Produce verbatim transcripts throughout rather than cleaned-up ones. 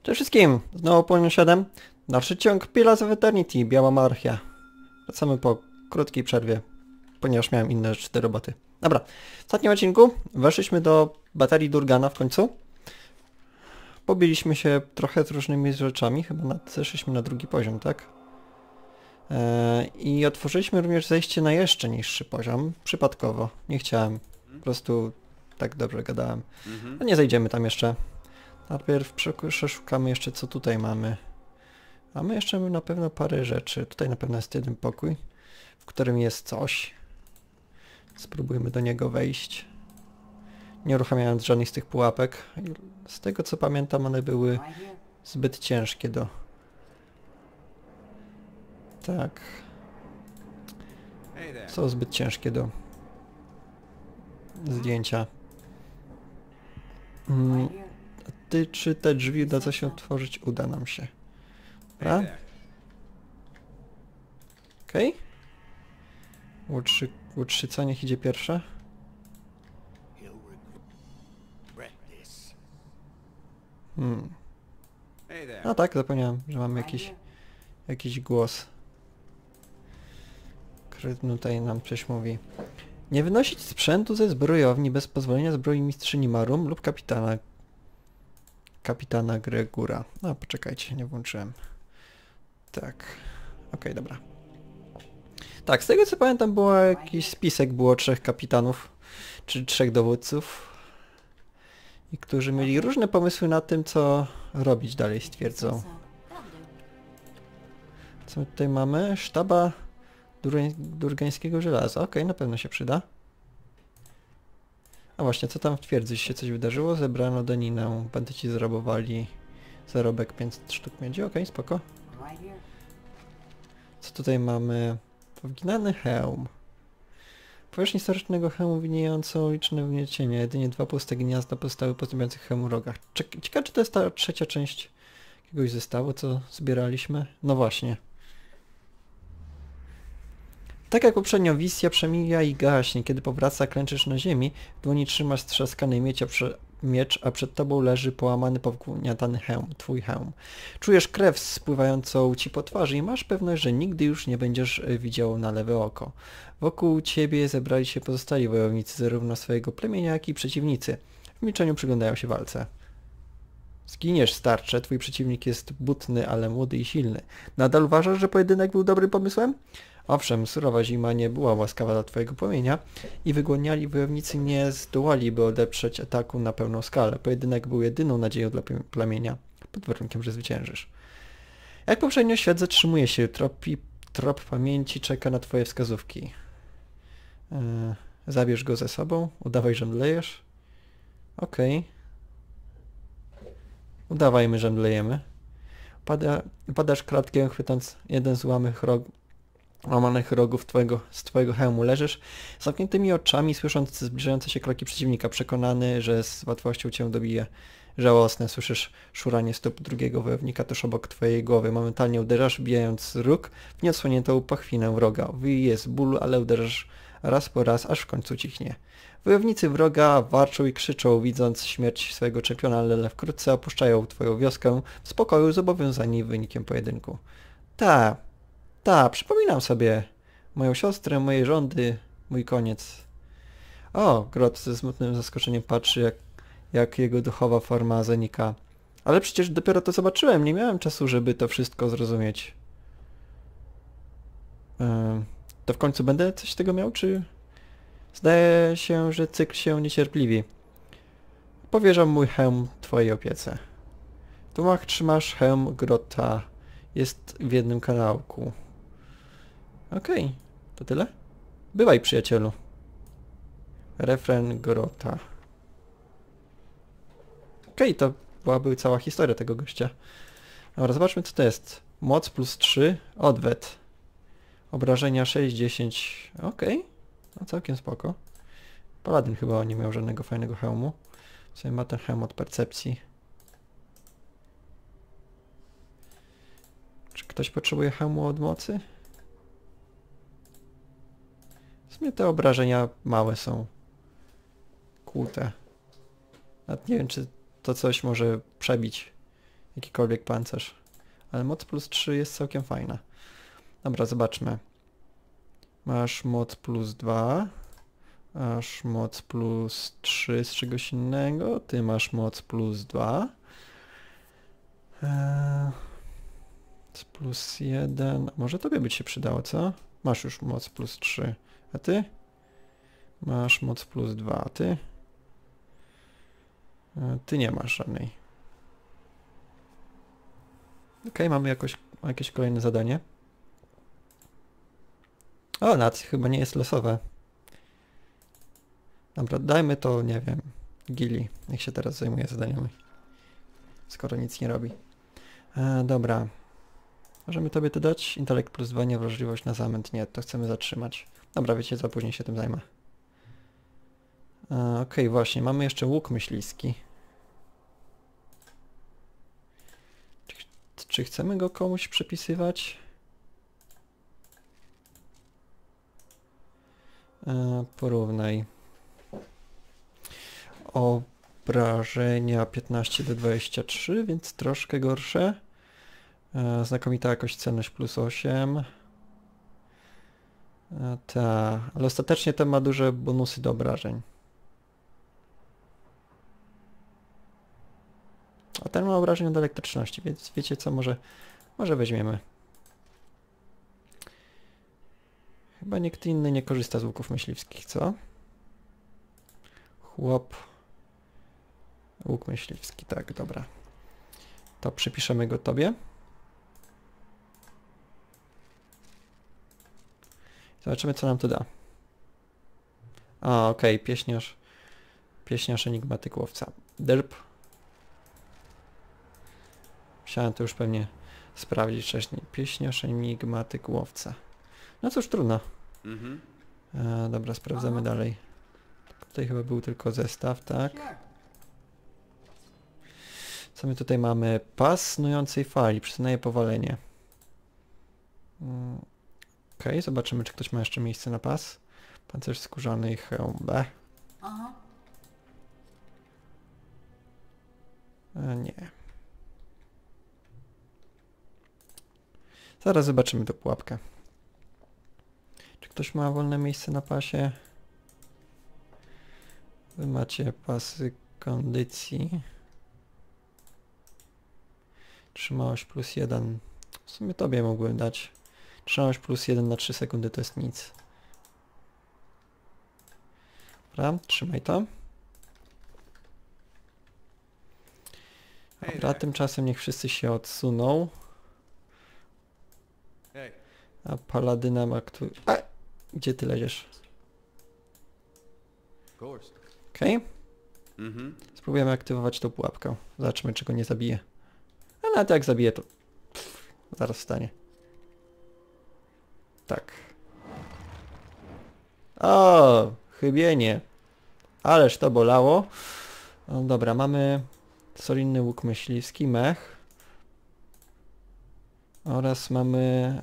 Cześć wszystkim! Znowu Płoniu siedem. Dalszy ciąg Pillars of Eternity, Biała Monarchia. Wracamy po krótkiej przerwie, ponieważ miałem inne rzeczy do roboty. Dobra, w ostatnim odcinku weszliśmy do baterii Durgana w końcu. Pobiliśmy się trochę z różnymi rzeczami, chyba na, zeszliśmy na drugi poziom, tak? Eee, I otworzyliśmy również zejście na jeszcze niższy poziom, przypadkowo. Nie chciałem, po prostu tak dobrze gadałem. No nie zejdziemy tam jeszcze. Najpierw przeszukamy jeszcze, co tutaj mamy. Mamy jeszcze na pewno parę rzeczy. Tutaj na pewno jest jeden pokój, w którym jest coś. Spróbujmy do niego wejść. Nie uruchamiając żadnych z tych pułapek. Z tego co pamiętam, one były zbyt ciężkie do... Tak. Są zbyt ciężkie do zdjęcia. Mm. Ty, czy te drzwi uda co się otworzyć? Uda nam się. Dobra? Okej. Okay. Łódrzy, łutrzyca, niech idzie pierwsza. Hmm. A tak, zapomniałem, że mamy jakiś, jakiś głos. Który tutaj nam coś mówi. Nie wynosić sprzętu ze zbrojowni bez pozwolenia zbrojmistrzyni Marum lub kapitana kapitana Gregura. No, poczekajcie, nie włączyłem. Tak. Okej, okay, dobra. Tak, z tego co pamiętam było jakiś spisek, było trzech kapitanów, czy trzech dowódców, i którzy mieli różne pomysły na tym, co robić dalej, stwierdzą. Co my tutaj mamy? Sztaba durgańskiego żelaza. Okej, okay, na pewno się przyda. A właśnie, co tam w twierdzy się coś wydarzyło? Zebrano daninę, bandyci zarabowali zarobek pięćset sztuk miedzi, okej, okay, spoko. Co tutaj mamy? Powginany hełm. Powierzchnię historycznego hełmu widniejącą liczne wgniecienia. Jedynie dwa puste gniazda pozostały po zdobiących hełmu rogach. Ciekawe, czy to jest ta trzecia część jakiegoś zestawu, co zbieraliśmy? No właśnie. Tak jak poprzednio, wizja przemija i gaśnie. Kiedy powraca, klęczysz na ziemi, w dłoni trzymasz strzaskany miecz, a, prze, miecz, a przed tobą leży połamany, powgniatany hełm, twój hełm. Czujesz krew spływającą ci po twarzy i masz pewność, że nigdy już nie będziesz widział na lewe oko. Wokół ciebie zebrali się pozostali wojownicy zarówno swojego plemienia, jak i przeciwnicy. W milczeniu przyglądają się walce. Zginiesz, starcze, twój przeciwnik jest butny, ale młody i silny. Nadal uważasz, że pojedynek był dobrym pomysłem? Owszem, surowa zima nie była łaskawa dla twojego płomienia i wygłaniali wojownicy nie zdołaliby odeprzeć ataku na pełną skalę. Pojedynek był jedyną nadzieją dla plemienia, pod warunkiem, że zwyciężysz. Jak poprzednio, świat zatrzymuje się, tropi, trop pamięci czeka na twoje wskazówki. Yy, zabierz go ze sobą, udawaj, że mdlejesz. Okej. Okay. Udawajmy, że mdlejemy. Pada, padasz klatkę, chwytąc jeden z łamych rogów. łamanych rogów twojego, z twojego hełmu leżysz, z zamkniętymi oczami, słysząc zbliżające się kroki przeciwnika, przekonany, że z łatwością cię dobije. Żałosne, słyszysz szuranie stóp drugiego wojownika tuż obok twojej głowy. Momentalnie uderzasz, bijając róg w nieodsłoniętą pachwinę wroga. Wyje z bólu, ale uderzasz raz po raz, aż w końcu cichnie. Wojownicy wroga warczą i krzyczą, widząc śmierć swojego czempiona, ale wkrótce opuszczają twoją wioskę w spokoju, zobowiązani wynikiem pojedynku. Ta. Ta, przypominam sobie moją siostrę, moje rządy, mój koniec. O, Grot ze smutnym zaskoczeniem patrzy, jak, jak jego duchowa forma zanika. Ale przecież dopiero to zobaczyłem, nie miałem czasu, żeby to wszystko zrozumieć. Yy, to w końcu będę coś z tego miał, czy... Zdaje się, że cykl się niecierpliwi. Powierzam mój hełm twojej opiece. W dłoniach trzymasz hełm Grota. Jest w jednym kanałku. Okej, okay, to tyle? Bywaj, przyjacielu. Refren Grota. Okej, okay, to byłaby cała historia tego gościa. Dobra, zobaczmy co to jest. Moc plus trzy, odwet. Obrażenia sześć, dziesięć. Okej, okay. No całkiem spoko. Paladyn chyba nie miał żadnego fajnego hełmu. Sobie ma ten hełm od percepcji. Czy ktoś potrzebuje hełmu od mocy? W sumie te obrażenia małe są. Kłute. Nawet nie wiem, czy to coś może przebić jakikolwiek pancerz. Ale moc plus trzy jest całkiem fajna. Dobra, zobaczmy. Masz moc plus dwa. Masz moc plus trzy z czegoś innego. Ty masz moc plus dwa. Eee, plus jeden. Może tobie by się przydało, co? Masz już moc plus trzy. A ty? Masz moc plus dwa. A ty? Eee, ty nie masz żadnej. Ok, mamy jakoś, jakieś kolejne zadanie. O, nad chyba nie jest losowe. Dobra, dajmy to, nie wiem, Gili. Niech się teraz zajmuje zadaniami. Skoro nic nie robi. E, dobra. Możemy tobie to dać? Intelekt plus dwa, niewrażliwość na zamęt. Nie, to chcemy zatrzymać. Dobra, wiecie co, później się tym zajmę. E, Okej, okay, właśnie, mamy jeszcze łuk myśliwski. Czy, czy chcemy go komuś przypisywać? E, porównaj. Obrażenia piętnaście do dwudziestu trzech, więc troszkę gorsze. E, znakomita jakość, celność plus osiem. E, ta, ale ostatecznie ten ma duże bonusy do obrażeń. A ten ma obrażenia do elektryczności, więc wiecie co, może, może weźmiemy. Chyba nikt inny nie korzysta z łuków myśliwskich, co? Chłop. Łuk myśliwski, tak, dobra. To przypiszemy go tobie. Zobaczymy, co nam to da. A, okej, okay. Pieśniarz. Pieśniarz enigmatyk łowca. Derp. Musiałem to już pewnie sprawdzić wcześniej. Pieśniarz enigmatyk łowca. No cóż, trudno. Mhm. E, dobra, sprawdzamy dalej. Tutaj chyba był tylko zestaw, tak? Co my tutaj mamy? Pas snującej fali, przyznaje powalenie. Mm. Okej, okay, zobaczymy, czy ktoś ma jeszcze miejsce na pas. Pancerz skórzany i hełm. B. Aha. E, nie. Zaraz zobaczymy tę pułapkę. Czy ktoś ma wolne miejsce na pasie? Wy macie pasy kondycji. Trzymałość plus jeden. W sumie tobie mógłbym dać. Trzymałość plus jeden na trzy sekundy to jest nic. Dobra, trzymaj to. Dobra, tymczasem niech wszyscy się odsuną. A paladyna ma który... A! Gdzie ty leziesz? Okej. Okay. Spróbujemy aktywować tą pułapkę. Zobaczymy, czy go nie zabije. A nawet jak zabije, to pff, zaraz wstanie. Tak. O, chybienie. Ależ to bolało. No dobra, mamy solidny łuk myśliwski, mech. Oraz mamy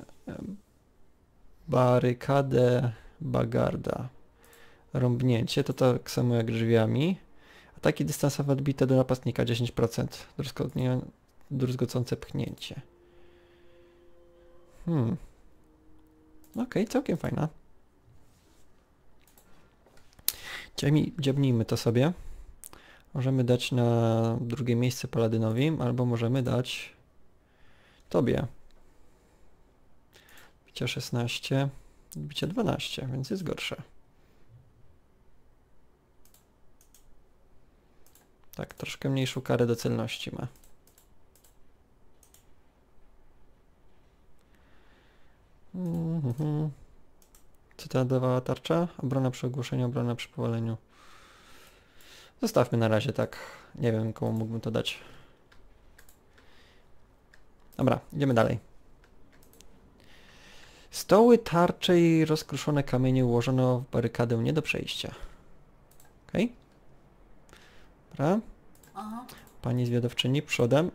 barykadę Bagarda. Rąbnięcie, to tak samo jak drzwiami. Ataki dystansowe odbite do napastnika dziesięć procent. Druzgocące pchnięcie. Hmm. Okej, okay, całkiem fajna. Dziabnijmy to sobie. Możemy dać na drugie miejsce paladynowi, albo możemy dać tobie. Bicie szesnaście, bicie dwanaście, więc jest gorsze. Tak, troszkę mniejszą karę do celności ma. Mm-hmm. Co ta dawała tarcza? Obrona przy ogłoszeniu, obrona przy powaleniu. Zostawmy na razie tak. Nie wiem, komu mógłbym to dać. Dobra, idziemy dalej. Stoły, tarcze i rozkruszone kamienie ułożono w barykadę nie do przejścia. Okej. Okay. Dobra. Pani zwiadowczyni przodem.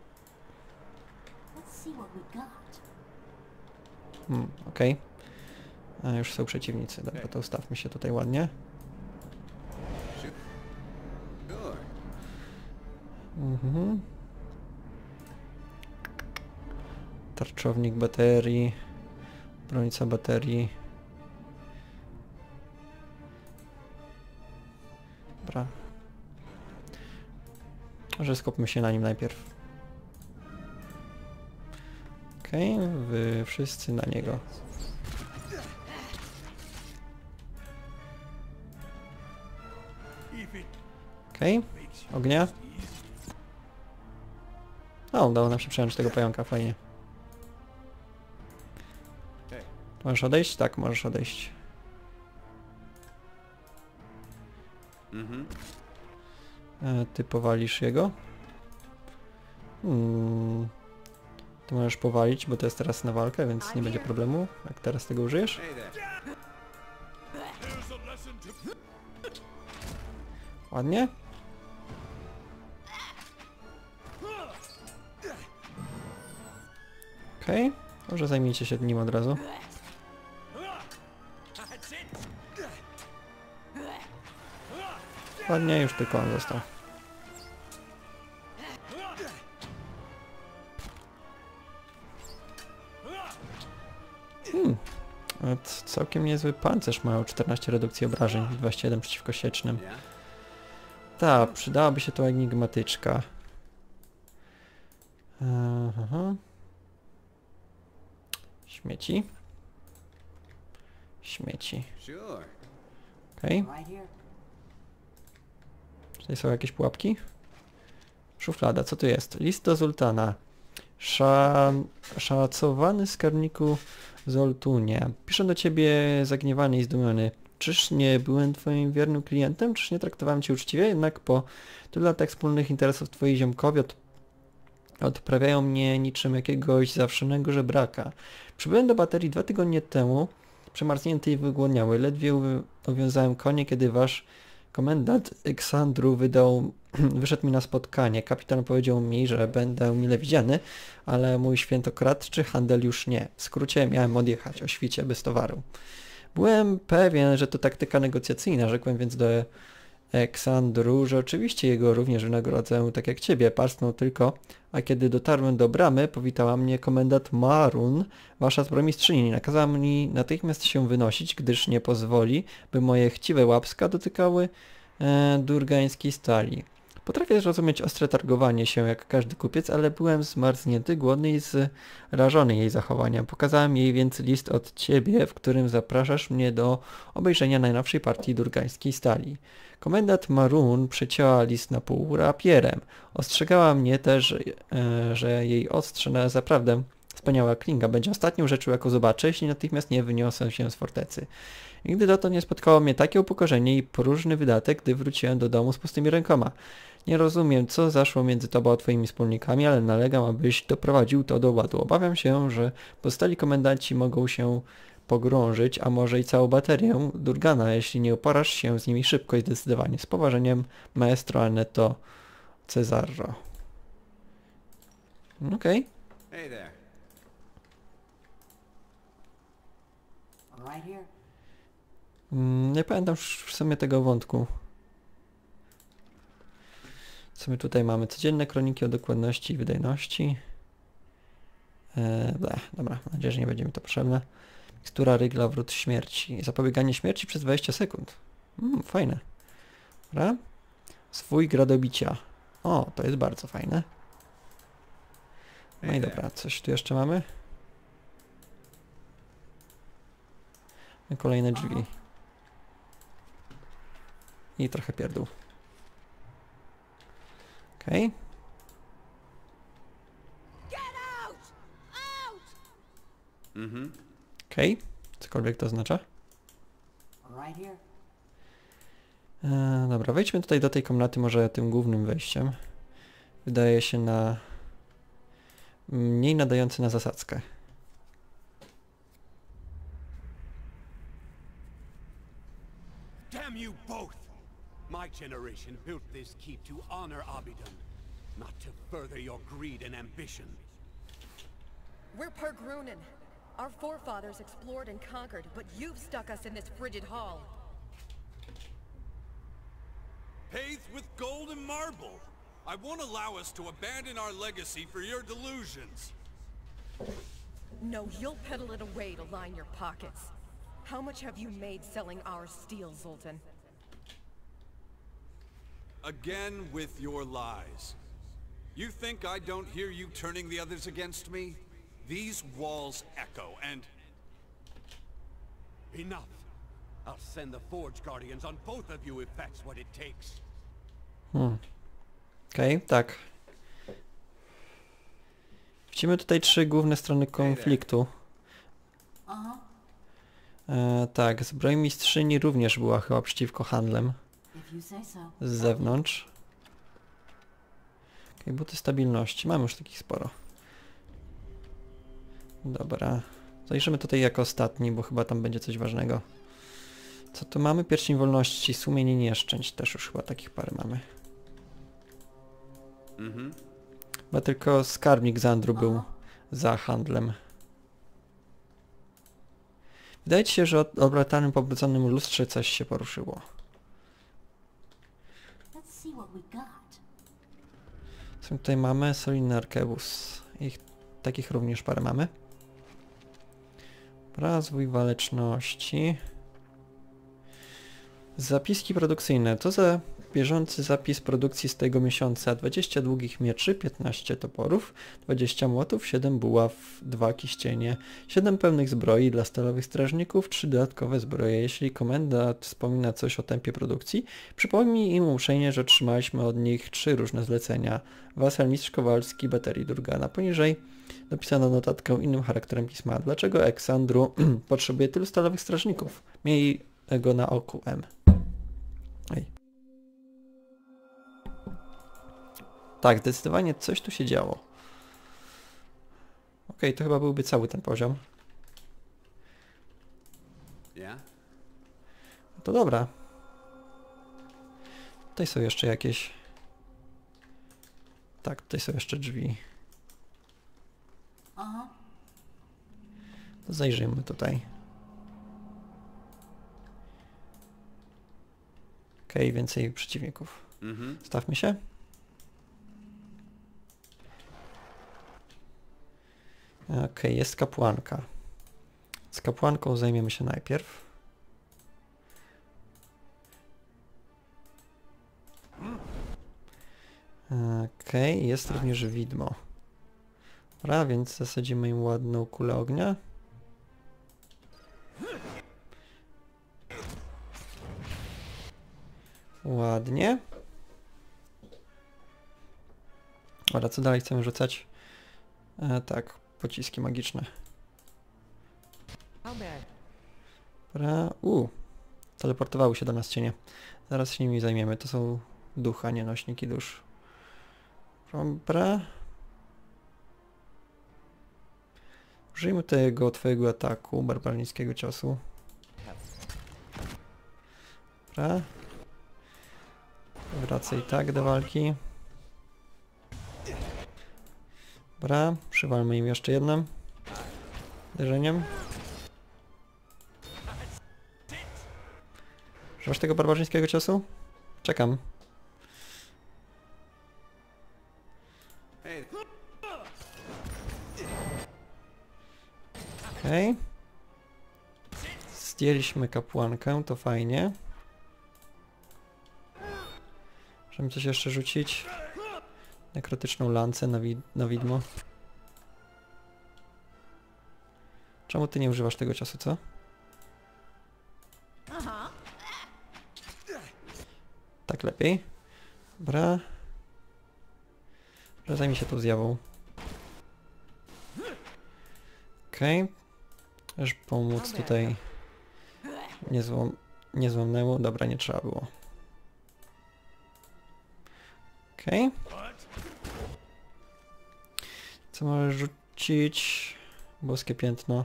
Hmm, okej. Okay. Już są przeciwnicy. Dobra, to ustawmy się tutaj ładnie. Mhm. Tarczownik baterii. Bronica baterii. Dobra. Może skupmy się na nim najpierw. Okej, okay, wy wszyscy na niego. Okej, okay. Ognia. O, udało nam się przejąć tego pająka, fajnie. Możesz odejść? Tak, możesz odejść. Mhm. E, ty powalisz jego? Hmm. Ty możesz powalić, bo to jest teraz na walkę, więc nie będzie problemu, jak teraz tego użyjesz. Ładnie. Okej, okay. Może zajmijcie się nim od razu. Ładnie, już tylko on został. Hmm. Całkiem niezły pancerz, mają czternaście redukcji obrażeń, dwadzieścia jeden przeciwko siecznym. Tak, przydałaby się to enigmatyczka. Aha. Śmieci. Śmieci. Okej. Okay. Tutaj są jakieś pułapki? Szuflada, co tu jest? List do Zultana. Sza... Szacowany skarbniku Zoltunie. Piszę do ciebie zagniewany i zdumiony. Czyż nie byłem twoim wiernym klientem? Czyż nie traktowałem cię uczciwie? Jednak po tylu latach wspólnych interesów twoi ziomkowie od... odprawiają mnie niczym jakiegoś zawszonego żebraka. Przybyłem do baterii dwa tygodnie temu, przemarznięty i wygłodniały. Ledwie uwiązałem konie, kiedy wasz komendant Ksandru wydał, wyszedł mi na spotkanie. Kapitan powiedział mi, że będę mile widziany, ale mój świętokradczy handel już nie. W skrócie miałem odjechać o świcie bez towaru. Byłem pewien, że to taktyka negocjacyjna, rzekłem więc do Ksandru, że oczywiście jego również wynagrodzę tak jak ciebie. Parsnął tylko, a kiedy dotarłem do bramy, powitała mnie komendant Marun, wasza zbromistrzyni. Nakazała mi natychmiast się wynosić, gdyż nie pozwoli, by moje chciwe łapska dotykały e, durgańskiej stali. Potrafię zrozumieć ostre targowanie się jak każdy kupiec, ale byłem zmarznięty, głodny i zrażony jej zachowaniem. Pokazałem jej więc list od ciebie, w którym zapraszasz mnie do obejrzenia najnowszej partii durgańskiej stali. Komendant Marun przecięła list na pół rapierem. Ostrzegała mnie też, e, że jej ostrze zaprawdę wspaniała klinga będzie ostatnią rzeczą, jaką zobaczę, jeśli natychmiast nie wyniosę się z fortecy. Nigdy dotąd nie spotkało mnie takie upokorzenie i próżny wydatek, gdy wróciłem do domu z pustymi rękoma. Nie rozumiem, co zaszło między tobą a twoimi wspólnikami, ale nalegam, abyś doprowadził to do ładu. Obawiam się, że pozostali komendanci mogą się pogrążyć, a może i całą baterię Durgana, jeśli nie uporasz się z nimi szybko i zdecydowanie. Z poważeniem, maestro Annetto Cesarro. Okej. Okay. Nie pamiętam w sumie tego wątku. Co my tutaj mamy? Codzienne kroniki o dokładności i wydajności. Eee, bleh, dobra, mam nadzieję, że nie będzie mi to potrzebne. Mikstura rygla wrót śmierci. Zapobieganie śmierci przez dwadzieścia sekund. Mm, fajne. Dobra. Swój gradobicia. O, to jest bardzo fajne. No i dobra, coś tu jeszcze mamy? Kolejne drzwi. I trochę pierdół. Okej. Okay. Mhm. Okej. Okay. Cokolwiek to oznacza. E, dobra, wejdźmy tutaj do tej komnaty może tym głównym wejściem. Wydaje się na... mniej nadający na zasadzkę. Damn you both! My generation built this keep to honor Abidan, not to further your greed and ambition. We're Pergrunin. Our forefathers explored and conquered, but you've stuck us in this frigid hall. Paved with gold and marble. I won't allow us to abandon our legacy for your delusions. No, you'll peddle it away to line your pockets. How much have you made selling our steel, Zoltan? Again with your lies. You think I don't hear you turning the others against me? These walls echo, and... Enough. I'll send the Forge Guardians on both of you if that's what it takes. Hmm. Okej, okay, tak. Widzimy tutaj trzy główne strony konfliktu. E, tak, zbrojmistrzyni również była chyba przeciwko handlem. Z zewnątrz. Okej, okay, buty stabilności. Mamy już takich sporo. Dobra. Zajrzymy tutaj jako ostatni, bo chyba tam będzie coś ważnego. Co tu mamy? Pierścień wolności, sumienie nieszczęść. Też już chyba takich parę mamy. Mhm. Chyba tylko skarbnik Zandru był za handlem. Wydaje ci się, że od obratanym, pobudzonym lustrze coś się poruszyło. Co tutaj mamy? Solidny arkebus. Ich takich również parę mamy. Rozwój waleczności. Zapiski produkcyjne. To za bieżący zapis produkcji z tego miesiąca. dwadzieścia długich mieczy, piętnaście toporów, dwadzieścia młotów, siedem buław, dwa kiścienie, siedem pełnych zbroi dla stalowych strażników, trzy dodatkowe zbroje. Jeśli komendant wspomina coś o tempie produkcji, przypomnij im uprzejmie, że otrzymaliśmy od nich trzy różne zlecenia. Waselmistrz Kowalski, baterii Durgana. Poniżej dopisano notatkę innym charakterem pisma. Dlaczego Eksandru potrzebuje tylu stalowych strażników? Miej go na oku, M. Ej. Tak, zdecydowanie coś tu się działo. Okej, okay, to chyba byłby cały ten poziom. Yeah? To dobra. Tutaj są jeszcze jakieś... Tak, tutaj są jeszcze drzwi. To zajrzyjmy tutaj. Okej, okay, więcej przeciwników. Mhm. Stawmy się. Okej, okay, jest kapłanka. Z kapłanką zajmiemy się najpierw. Okej, okay, jest również widmo. Dobra, więc zasadzimy im ładną kulę ognia. Ładnie. Dobra, co dalej chcemy rzucać? E, tak, pociski magiczne. Dobra, u, teleportowały się do nas cienie. Zaraz się nimi zajmiemy. To są ducha, nie nośniki dusz. Dobra. Użyjmy tego twojego ataku, barbarzyńskiego ciosu. Dobra. Wracaj tak do walki. Dobra, przywalmy im jeszcze jednym uderzeniem. Używasz tego barbarzyńskiego ciosu? Czekam. Okej. Okay. Zdjęliśmy kapłankę, to fajnie. Możemy coś jeszcze rzucić. Nekrotyczną lancę na, wi na widmo. Czemu ty nie używasz tego ciosu, co? Tak lepiej. Dobra. Dobra, zajmij się tą zjawą. Okej. Okay. Aż pomóc tutaj niezłom niezłomnemu. Dobra, nie trzeba było. Okej. Okay. Co możesz rzucić? Boskie piętno.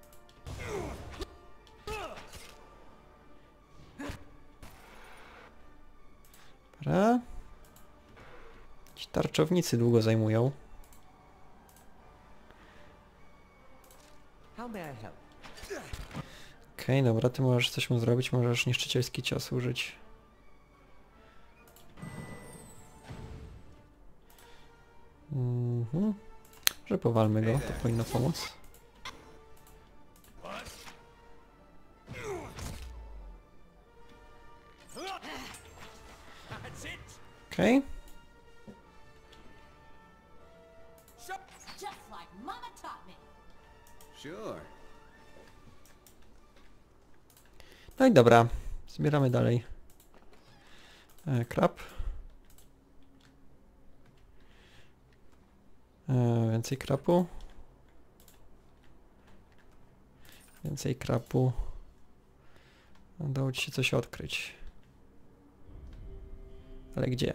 Dobra. Ci tarczownicy długo zajmują. Okej, okay, dobra, ty możesz coś mu zrobić, możesz niszczycielski cios użyć. Mhm. Może Może powalmy go, to powinno pomóc. Okej. Okay. No i dobra, zbieramy dalej. E, krab. E, więcej krapu. Więcej krapu. Udało ci się coś odkryć. Ale gdzie?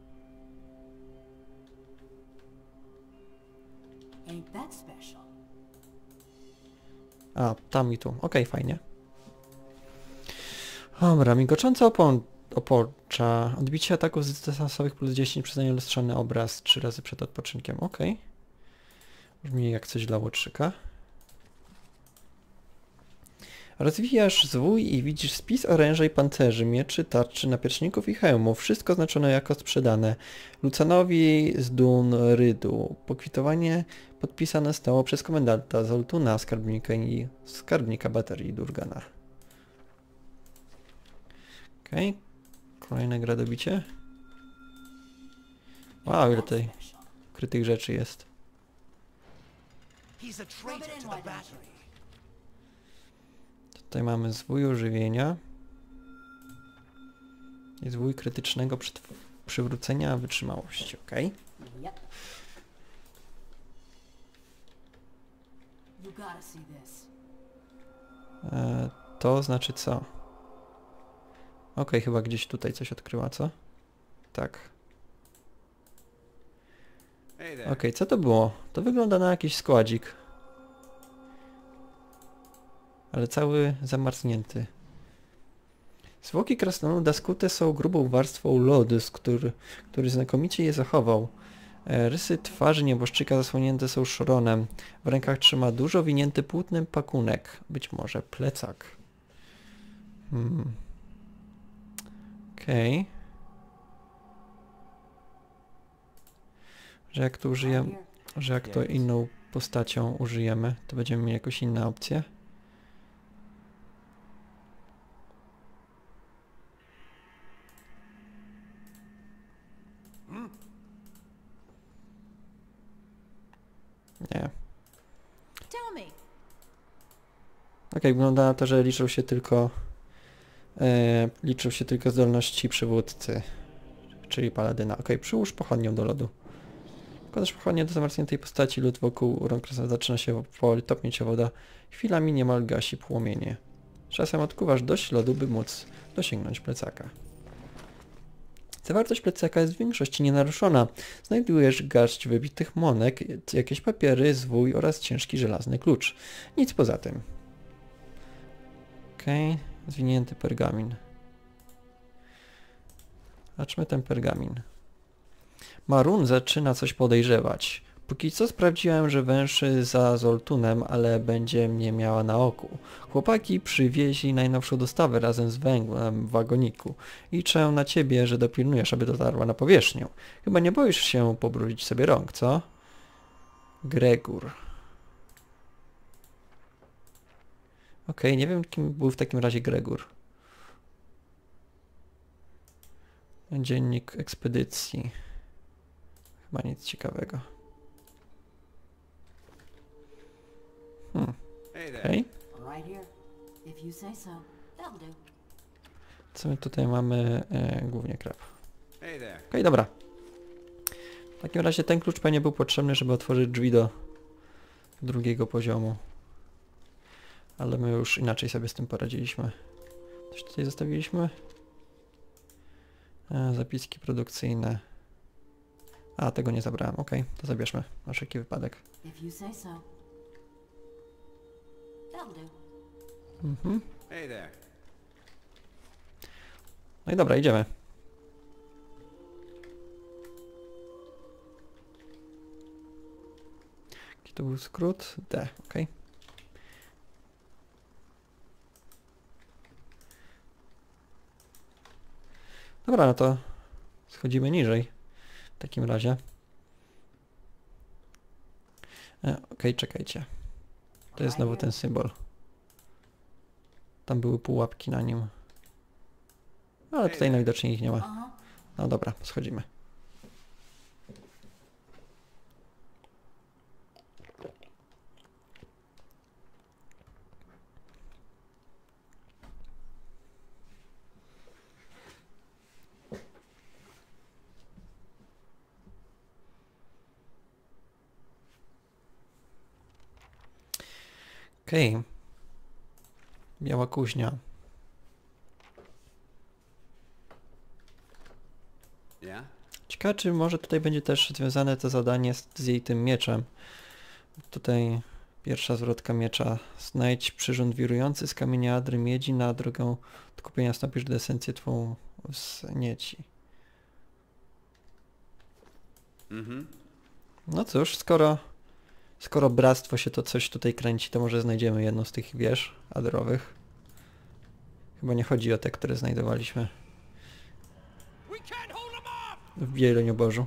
A, tam i tu. Okej, okay, fajnie. Dobra, migocząca opon opocza. Odbicie ataków z dystansowych plus dziesięć, przyznanie lustrzany obraz trzy razy przed odpoczynkiem. Okej. Okay. Brzmi jak coś dla łotrzyka. Rozwijasz zwój i widzisz spis oręża i pancerzy, mieczy, tarczy, napieczników i hełmów. Wszystko oznaczone jako sprzedane. Lucanowi z Dunrydu. Pokwitowanie podpisane zostało przez komendanta Zoltuna, skarbnika i skarbnika baterii Durgana. Okej. Okay. Kolejne gradobicie. Wow, ile tutaj ukrytych rzeczy jest. Tutaj mamy zwój ożywienia i zwój krytycznego przywrócenia wytrzymałości, ok? E, to znaczy co? Ok, chyba gdzieś tutaj coś odkryła, co? Tak. Ok, co to było? To wygląda na jakiś składzik. Ale cały zamarznięty. Zwłoki krasnoluda skute są grubą warstwą lodu, z który, który znakomicie je zachował. E, rysy twarzy nieboszczyka zasłonięte są szronem. W rękach trzyma dużo winięty płótnem pakunek. Być może plecak. Hmm. Okej. Okay. Że jak to użyjemy, że jak to inną postacią użyjemy, to będziemy mieli jakąś inną opcję. Nie. Okej, okay, wygląda na to, że liczą się tylko e, liczą się tylko zdolności przywódcy, czyli paladyna. Okej, okay, przyłóż pochodnię do lodu. Wkładasz pochodnię do zamarzniętej postaci, lód wokół rąk zaczyna się powoli topnieć, a woda chwilami niemal gasi płomienie. Czasem odkuwasz dość lodu, by móc dosięgnąć plecaka. Zawartość plecaka jest w większości nienaruszona. Znajdujesz garść wybitych monek, jakieś papiery, zwój oraz ciężki żelazny klucz. Nic poza tym. Okej, okay. Zwinięty pergamin. Zobaczmy ten pergamin. Marun zaczyna coś podejrzewać. Póki co sprawdziłem, że węszy za Zoltunem, ale będzie mnie miała na oku. Chłopaki przywieźli najnowszą dostawę razem z węglem w wagoniku. Liczę na ciebie, że dopilnujesz, aby dotarła na powierzchnię. Chyba nie boisz się pobrudzić sobie rąk, co? Gregor. Okej, okay, nie wiem, kim był w takim razie Gregor. Dziennik ekspedycji. Chyba nic ciekawego. Hmm. Okej. Okay. Co my tutaj mamy? E, głównie krab. Okej, okay, dobra. W takim razie ten klucz pewnie był potrzebny, żeby otworzyć drzwi do drugiego poziomu. Ale my już inaczej sobie z tym poradziliśmy. Coś tutaj zostawiliśmy? E, zapiski produkcyjne. A, tego nie zabrałem. Okej, okay, to zabierzmy. Na wszelki wypadek. Mhm. No i dobra, idziemy. Jaki to był skrót? D, ok. Dobra, no to schodzimy niżej. W takim razie. E, Okej, okay, czekajcie. To jest znowu ten symbol. Tam były pułapki na nim. Ale tutaj najwidoczniej ich nie ma. No dobra, schodzimy. Okej. Okay. Biała kuźnia. Yeah? Ciekawe, czy może tutaj będzie też związane to zadanie z, z jej tym mieczem. Tutaj pierwsza zwrotka miecza. Znajdź przyrząd wirujący z kamienia adry miedzi, na drogę odkupienia wstąpisz do esencję twą z nieci. Mhm. No cóż, skoro skoro bractwo się to coś tutaj kręci, to może znajdziemy jedną z tych wież adrowych. Chyba nie chodzi o te, które znajdowaliśmy w Jelonioborzu.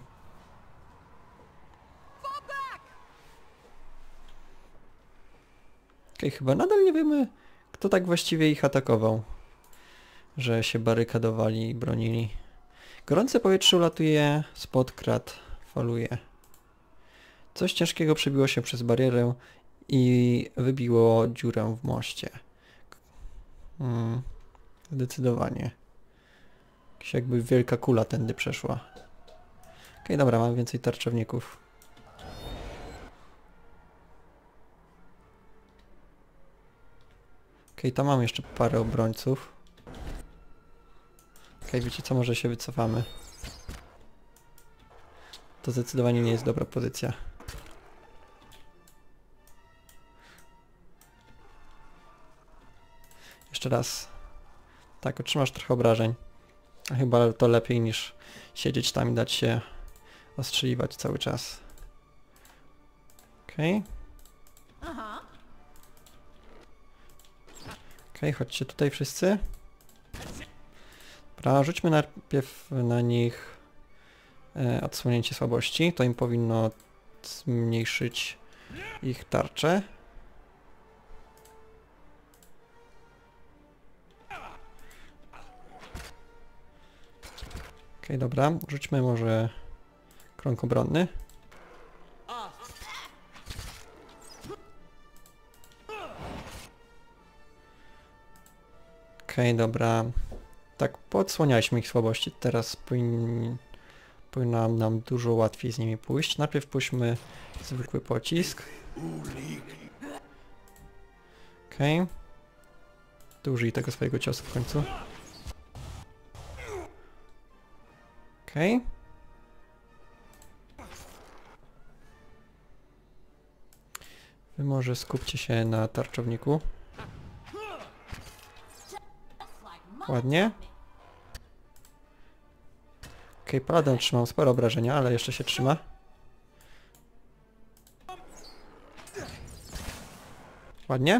Okej, okay, chyba nadal nie wiemy, kto tak właściwie ich atakował, że się barykadowali i bronili. Gorące powietrze ulatuje spod krat, faluje. Coś ciężkiego przebiło się przez barierę i wybiło dziurę w moście. Hmm, zdecydowanie. Jakaś jakby wielka kula tędy przeszła. Okej, okay, dobra, mam więcej tarczowników. Okej, okay, tam mam jeszcze parę obrońców. Okej, okay, wiecie co, może się wycofamy. To zdecydowanie nie jest dobra pozycja. Jeszcze raz. Tak, otrzymasz trochę obrażeń. A chyba to lepiej niż siedzieć tam i dać się ostrzeliwać cały czas. Okej. Okay. Okej, okay, chodźcie tutaj wszyscy. Dobra, rzućmy najpierw na nich e, odsłonięcie słabości. To im powinno zmniejszyć ich tarczę. Okej, okay, dobra. Rzućmy może krąg obronny. Okej, okay, dobra. Tak, podsłanialiśmy ich słabości. Teraz powin... powinno nam dużo łatwiej z nimi pójść. Najpierw puśćmy zwykły pocisk. Okej. Okay. To użyj tego swojego ciosu w końcu. Okej. Okay. Wy może skupcie się na tarczowniku. Ładnie. Okej, okay, paladin trzymał sporo obrażenia, ale jeszcze się trzyma. Ładnie.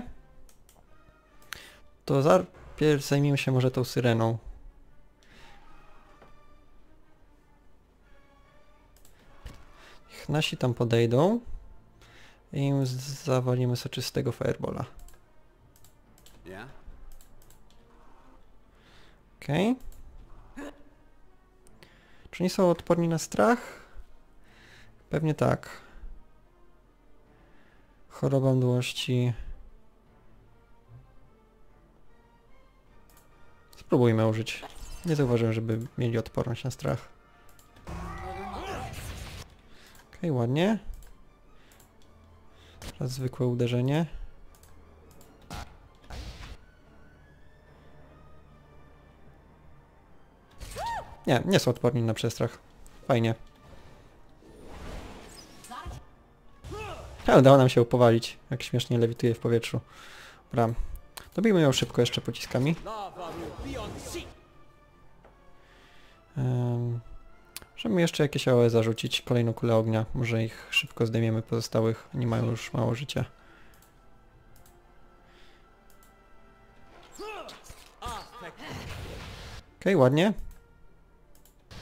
To najpierw zajmijmy się może tą syreną. Niech nasi tam podejdą i im zawalimy soczystego firebola. Okej. Okay. Czy oni są odporni na strach? Pewnie tak. Choroba mdłości. Spróbujmy użyć. Nie zauważyłem, żeby mieli odporność na strach. Okej, okay, ładnie. Teraz zwykłe uderzenie. Nie, nie są odporni na przestrach. Fajnie. Ale udało nam się powalić, jak śmiesznie lewituje w powietrzu. Dobra. Dobijmy ją szybko jeszcze pociskami. Um, możemy jeszcze jakieś A O E zarzucić, kolejną kulę ognia. Może ich szybko zdejmiemy pozostałych. Nie mają już mało życia. Okej, okay, ładnie.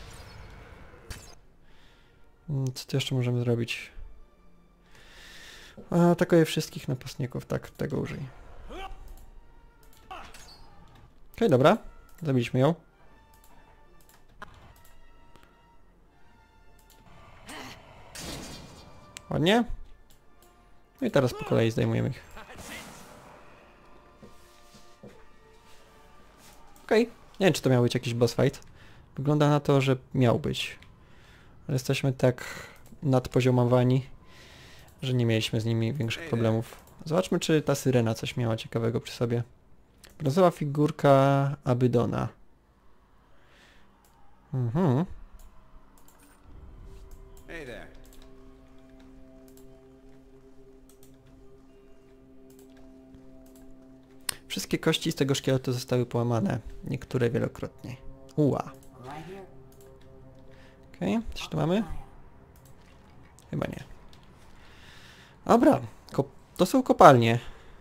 Co tu jeszcze możemy zrobić? Atakuję wszystkich napastników, tak, tego użyj. Okej, dobra. Zabiliśmy ją. Ładnie. No i teraz po kolei zdejmujemy ich. Okej. Nie wiem, czy to miał być jakiś boss fight. Wygląda na to, że miał być. Ale jesteśmy tak nadpoziomowani, że nie mieliśmy z nimi większych problemów. Zobaczmy, czy ta syrena coś miała ciekawego przy sobie. Brązowa figurka Abydona. Mhm. Hey there. Wszystkie kości z tego szkieletu zostały połamane. Niektóre wielokrotnie. Ua. Okej, okay. Coś tu mamy? Chyba nie. Dobra, Ko to są kopalnie.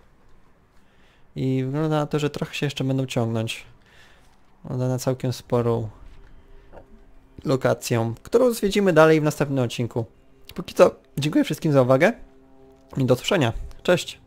I wygląda na to, że trochę się jeszcze będą ciągnąć. Wygląda na całkiem sporą lokację, którą zwiedzimy dalej w następnym odcinku. Póki co, dziękuję wszystkim za uwagę i do usłyszenia. Cześć!